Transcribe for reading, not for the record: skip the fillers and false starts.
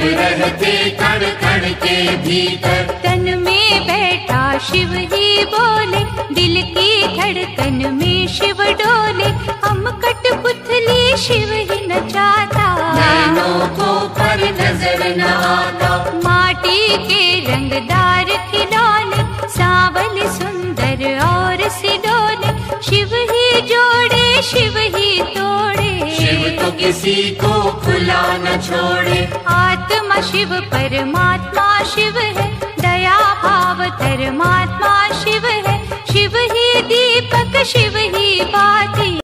रहते कण कण के भीतर। तन में बैठा शिव ही बोले, दिल की धड़कन में शिव डोले। हम कठपुतली शिव ही नचाता, नैनों को पर नजर न आता। माटी के रंगदार खिलौने, सांवल सुंदर और सिडोले। शिव ही जोड़े शिव ही तोड़े, शिव तो किसी को खुला न छोड़े। आत्मा शिव परमात्मा शिव है, दया भाव धर्मात्मा शिव है। शिव ही दीपक शिव ही बाती।